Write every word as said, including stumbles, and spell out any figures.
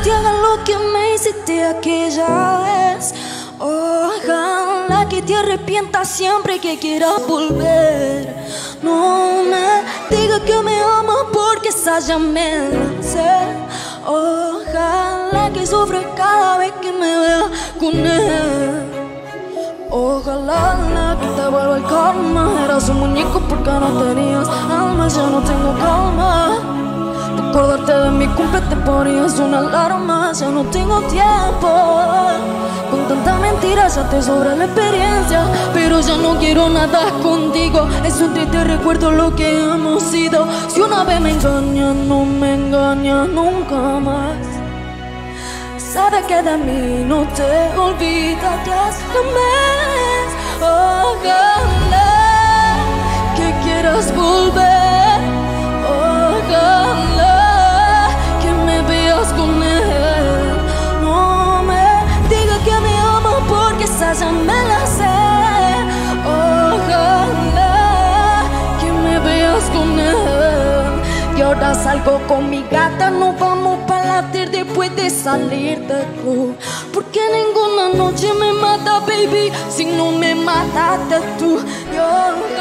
te haga lo que me hiciste aquella vez. Ojalá que te arrepientas siempre que quieras volver. No me digas que me amas porque esa ya me la sé. Ojalá que sufra cada vez que me vea con él. Ojalá que te vuelva el karma. Eras un muñeco porque no tenías alma. Ya no tengo calma. Por acordarte de mi cumple te ponías una alarma. Ya no tengo tiempo. Con tanta mentira ya te sobra la experiencia. Pero ya no quiero nada contigo. Es un triste recuerdo lo que hemos sido. Si una vez me engañas, no me engañas nunca más. Sabes que de mí no te olvidarás jamás. Ojalá que quieras volver. Ojalá que me veas con él. No me digas que me amas porque esa ya me la sé. Ojalá que me veas con él. Y ahora salgo con mi gata, nos vamos para la tierra después de salir de club. Porque ninguna noche me mata, baby, si no me mataste tú. Yo